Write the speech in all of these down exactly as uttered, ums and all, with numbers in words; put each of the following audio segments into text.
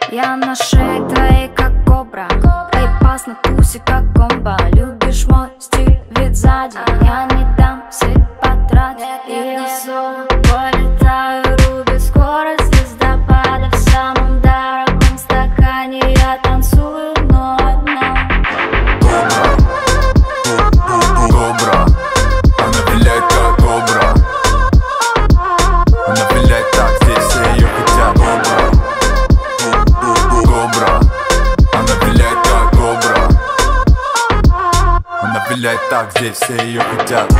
Я на шее твоей, как кобра. Эй, пас на тусе, как комбо. Любишь мой стиль, вид сзади. Я не дам все потратить. И я снова полетаю, рубит скорость звездопада. В самом дорогом стакане я танцую, но одна. Кобра, она виляет как кобра. Она виляет так, здесь все ее хотят. Кобра, она виляет как кобра. Она виляет так, здесь все ее хотят.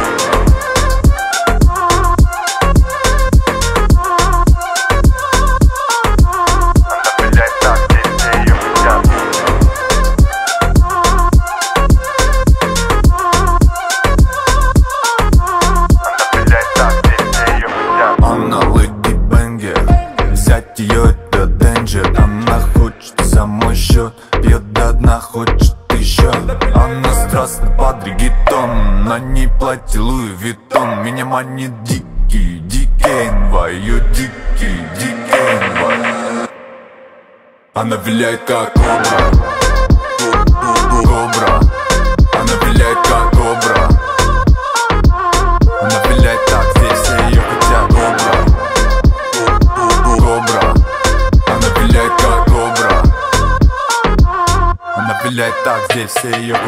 Ее это денджер. Она хочет за мой счет, пьет до дна, хочет еще. Она страстна под реггетон, на ней платье Луи Виттон. Меня манит дикий, дикий энвай, ее дикий, дикий энвай. Она виляет как кобра. Кобра, она виляет как кобра. Она виляет так, здесь все ее хотят. Кобра, она виляет как кобра. Она виляет так, здесь все ее